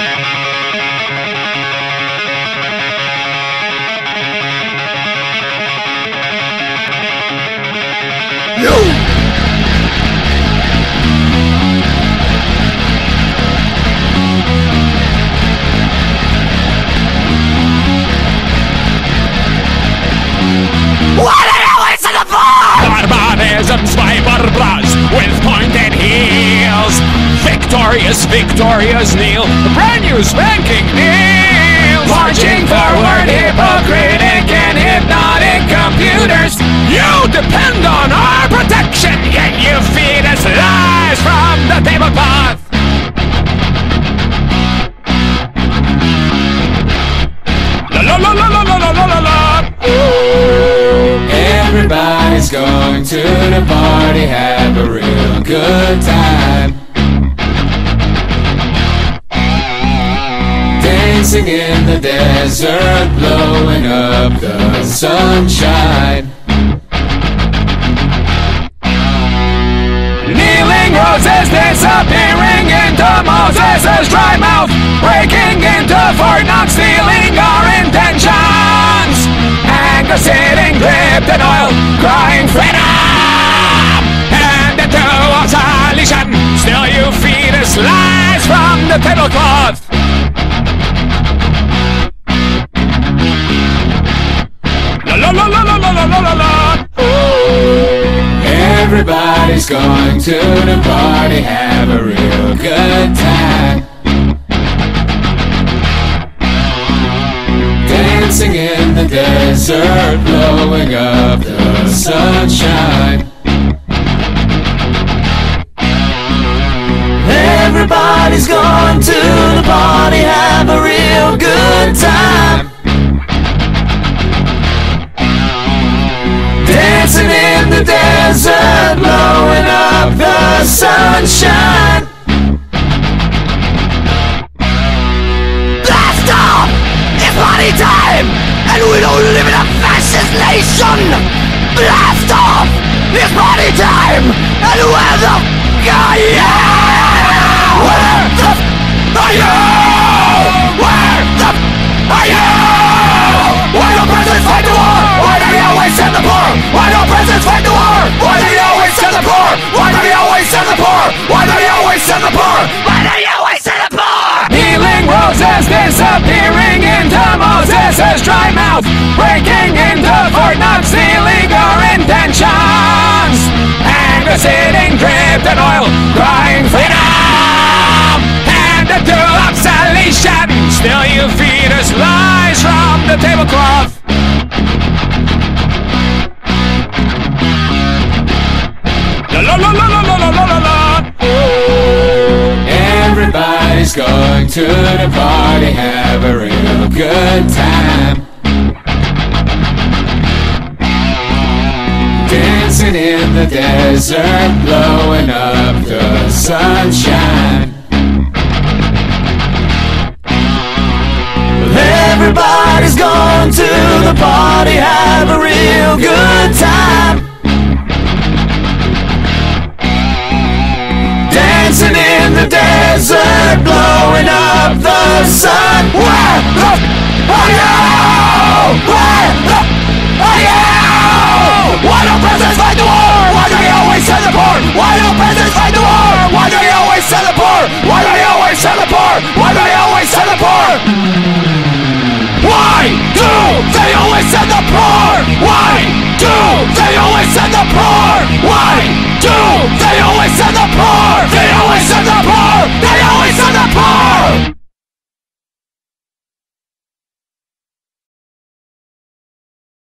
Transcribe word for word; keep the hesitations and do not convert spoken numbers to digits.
With pointed heels, victorious, victorious kneel, a brand new spanking kneel. Marching forward, hypocritic and hypnotic computers. You depend on our protection, yet you feed us lies from the tablecloth. La la la la la la la la la. Everybody's going to the party, have a real good time. Dancing in the desert, blowing up the sunshine. Kneeling roses disappearing into Moses' dry mouth, breaking into Fort Knox, stealing our intentions. Anger sitting dripped in oil, crying freedom and into obsolescence. Still you feed us lies from the tablecloth. La la la la la la la la la. Everybody's going to the party, have a real good time. Dancing in the desert, blowing up the sunshine. Everybody's going to the party, have a real good time. Dancing in the desert, blowing up the sunshine. Blast off! It's party time! And we don't live in a fascist nation! Blast off! It's party time! And where the f*** are you? Where the f*** are you? Where the f*** are you? Why don't presidents fight the war? Why do you always send the poor? Why don't presidents fight the war? Why do you always send the poor? Why do you always send the poor? Why do you always send the poor? Why do you always send the poor? Healing roses disappearing into Moses' dry mouth, breaking into Fort Knox, stealing our intentions. Anger sitting dripped in oil, crying freedom and into obsolescence. Still you feed us lies from the tablecloth. La la la la la la la la la. Everybody's going to the party, have a real good time. Dancing in the desert, blowing up the sunshine. Everybody's going to the party, have a real good time. Dancing in the desert, blowing up the sun. Where the f*** are you? Where the f*** are you? Why don't presidents fight the war? Why do you always send the poor? Why don't presidents fight the war? Why do you always send the poor? Why do you always send the poor? Why do you always send the poor? Why do they always send the poor? Why do they always send the poor?